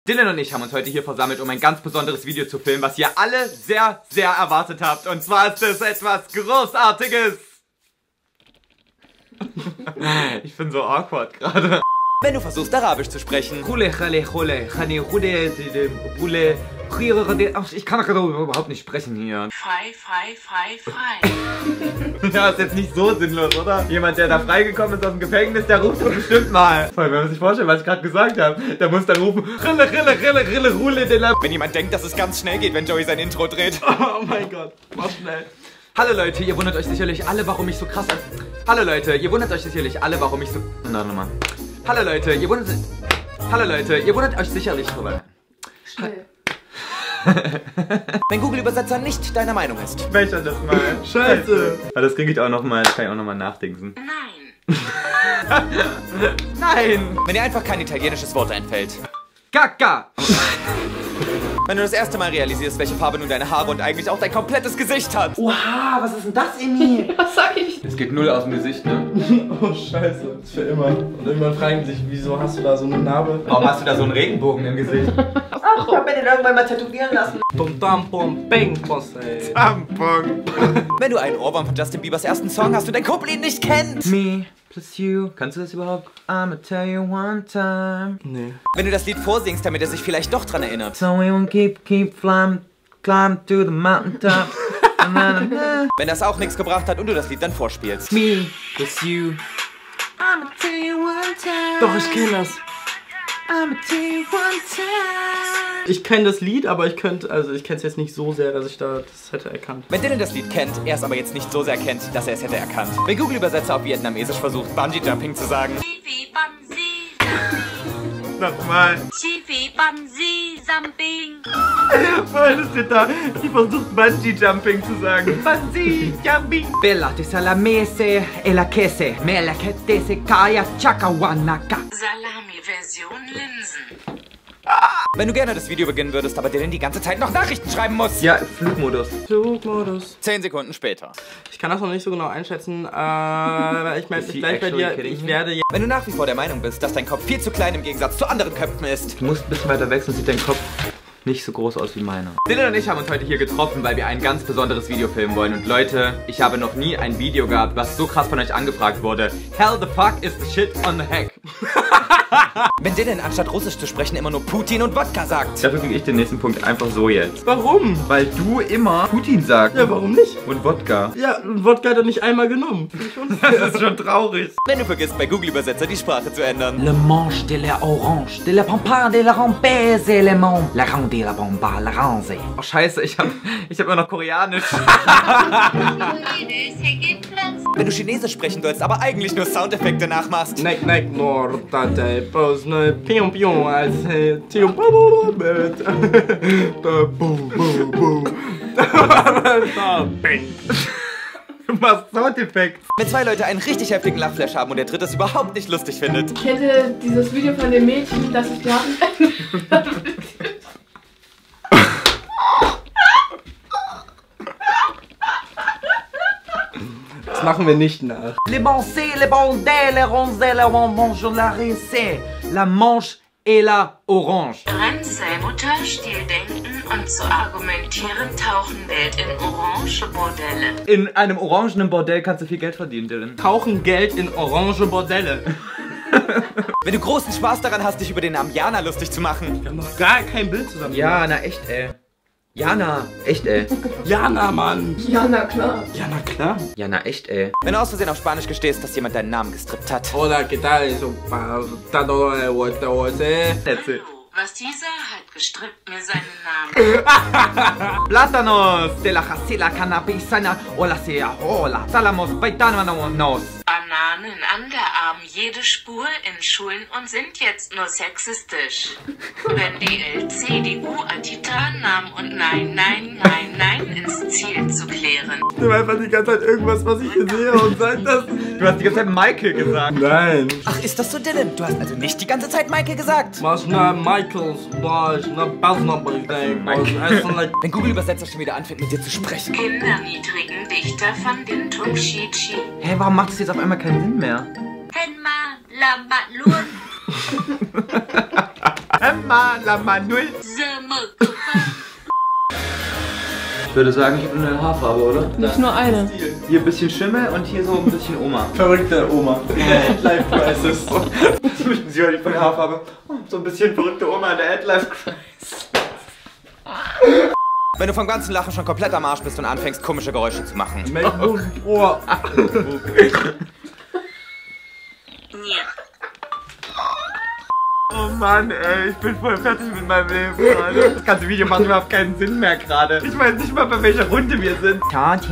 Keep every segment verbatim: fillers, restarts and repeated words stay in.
Dylan und ich haben uns heute hier versammelt, um ein ganz besonderes Video zu filmen, was ihr alle sehr, sehr erwartet habt. Und zwar ist es etwas Großartiges. Ich bin so awkward gerade. Wenn du versuchst, Arabisch zu sprechen. Ich kann doch überhaupt nicht sprechen hier. Frei, frei, frei, frei. Ja, ist jetzt nicht so sinnlos, oder? Jemand, der da freigekommen ist aus dem Gefängnis, der ruft so bestimmt mal. Voll, wenn man sich vorstellt, was ich gerade gesagt habe, der muss dann rufen. Rille, rille, rille, rille, rule, de. Wenn jemand denkt, dass es ganz schnell geht, wenn Joey sein Intro dreht. Oh mein Gott, mach schnell. Hallo Leute, ihr wundert euch sicherlich alle, warum ich so krass... Hallo Leute, ihr wundert euch sicherlich alle, warum ich so... Na, nochmal. Hallo Leute, ihr wundert... Hallo Leute, ihr wundert euch sicherlich... Schnell. Wenn Google-Übersetzer nicht deiner Meinung ist. Welcher das mal? Scheiße. Aber das kriege ich auch nochmal, das kann ich auch nochmal nachdenken. Nein. Nein! Wenn dir einfach kein italienisches Wort einfällt. Kaka! Wenn du das erste Mal realisierst, welche Farbe nun deine Haare und eigentlich auch dein komplettes Gesicht hat. Oha, was ist denn das, Emmy? Was sag ich? Es geht null aus dem Gesicht, ne? Oh, scheiße. Das ist für immer. Und irgendwann fragen sich, wieso hast du da so eine Narbe? Warum hast du da so einen Regenbogen im Gesicht? Ach, ich hab mir den irgendwann mal tätowieren lassen. Tampon, bang, Posse. Tampon. Wenn du einen Ohrwurm von Justin Biebers ersten Song hast und dein Kumpel ihn nicht kennt. Me plus you. Kannst du das überhaupt? I'ma tell you one time. Nee. Wenn du das Lied vorsingst, damit er sich vielleicht doch dran erinnert. So we won't keep, keep flying, climb to the mountaintop. Wenn das auch nichts gebracht hat und du das Lied dann vorspielst. Me plus you. I'ma tell you one time. Doch, ich kenn das. I'ma tell you one time. Ich kenne das Lied, aber ich könnte, also ich kenne es jetzt nicht so sehr, dass ich da das hätte erkannt. Wenn Dylan das Lied kennt, er es aber jetzt nicht so sehr kennt, dass er es hätte erkannt. Wenn Google-Übersetzer auf Vietnamesisch versucht, Bungee-Jumping zu sagen. Chivi Bamsi. Nochmal. Chivi Bamsi Jumping. Was ist denn da? Die versucht Bungee-Jumping zu sagen. Bungee-Jumping. Bella te salamese e la kese. Me la ketese kaya chakawanaka. Salami-Version Linsen. Wenn du gerne das Video beginnen würdest, aber Dylan die ganze Zeit noch Nachrichten schreiben muss. Ja, Flugmodus. Flugmodus. Zehn Sekunden später. Ich kann das noch nicht so genau einschätzen. Äh, ich melde mich gleich bei dir. Ich werde jetzt. Wenn du nach wie vor der Meinung bist, dass dein Kopf viel zu klein im Gegensatz zu anderen Köpfen ist. Du musst ein bisschen weiter weg, sonst sieht dein Kopf nicht so groß aus wie meiner. Dylan und ich haben uns heute hier getroffen, weil wir ein ganz besonderes Video filmen wollen. Und Leute, ich habe noch nie ein Video gehabt, was so krass von euch angefragt wurde. Hell the fuck is the shit on the heck. Wenn Dylan anstatt Russisch zu sprechen immer nur Putin und Wodka sagt. Dafür kriege ich den nächsten Punkt einfach so jetzt. Warum? Weil du immer Putin sagst. Ja, warum nicht? Und Wodka. Ja, Wodka hat er nicht einmal genommen. Das ist schon traurig. Wenn du vergisst, bei Google-Übersetzer die Sprache zu ändern. Le manche de la orange, de la pampa, de la rampese, le mon, la rande, la bomba, la ranse. Oh scheiße, ich hab, ich hab immer noch Koreanisch. Wenn du Chinesisch sprechen sollst, aber eigentlich nur Soundeffekte nachmachst. Neck, neck, nordate, posne, pion, pion, als tium, Du machst Soundeffekte. Wenn zwei Leute einen richtig heftigen Lachflash haben und der dritte es überhaupt nicht lustig findet. Ich hätte dieses Video von dem Mädchen, das ich da Das machen wir nicht nach. Le bonce, le bondé, le ronze, le bonbonge, la risse, la manche et la orange. Randseilmutter, Stildenken und zu argumentieren Tauchenwelt in orange Bordelle. In einem orangenen Bordell kannst du viel Geld verdienen, Dylan. Tauchen Geld in orange Bordelle. Wenn du großen Spaß daran hast, dich über den Namen Jana lustig zu machen. Wir haben noch gar kein Bild zusammen. Ja, na echt, ey. Jana, echt, ey. Jana, Mann. Ja, na klar. Ja, na klar. Jana, echt, ey. Wenn du aus Versehen auf Spanisch gestehst, dass jemand deinen Namen gestrippt hat. Hola, ¿qué tal? So, Erzähl. Was dieser hat gestrippt mir seinen Namen. Plátanos de la jacela canabisana o la sea hola. Salamos paitanos. Bananen an der Arm, jede Spur in Schulen und sind jetzt nur sexistisch. Wenn die L C die U Atitan nahm und nein, nein, nein, nein ins Ziel zu klären. Ich nehme einfach die ganze Zeit irgendwas, was ich hier sehe und sag das nicht. Du hast die ganze Zeit Michael gesagt. Nein. Ach, ist das so, Dylan? Du hast also nicht die ganze Zeit Michael gesagt. Was na Michaels, was na Basnabel, Wenn Google-Übersetzer schon wieder anfängt, mit dir zu sprechen. Kinderniedrigen Dichter von Dintum Shichi. Hä, warum macht es jetzt auf einmal keinen Sinn mehr? Henma, la Malun. Emma, Lama, null. Ich würde sagen, ich habe eine neue Haarfarbe, oder? Nicht nur eine. Hier ein bisschen Schimmel und hier so ein bisschen Oma. Verrückte Oma. Life Crisis. Sie hört die von der Haarfarbe. Oh, so ein bisschen verrückte Oma in der Life Crisis. Wenn du vom ganzen Lachen schon komplett am Arsch bist und anfängst, komische Geräusche zu machen. Oh. Oh Mann, ey, ich bin voll fertig mit meinem Leben gerade. Das ganze Video macht überhaupt keinen Sinn mehr gerade. Ich weiß nicht mal, bei welcher Runde wir sind.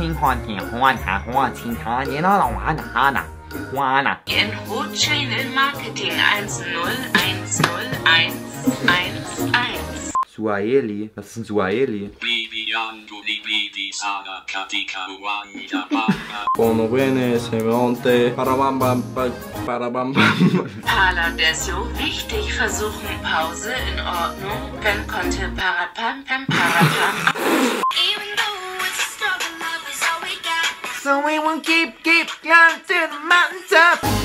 In Root Channel Marketing eins null eins null eins eins eins. Suaheli? Was ist ein Suaheli? Buono bene, semente, parabam bam parabam bam. Parler der so wichtig versuchen Pause in Ordnung, wenn konnte parapam pam parapam. So we will keep, keep, going to the mountaintop.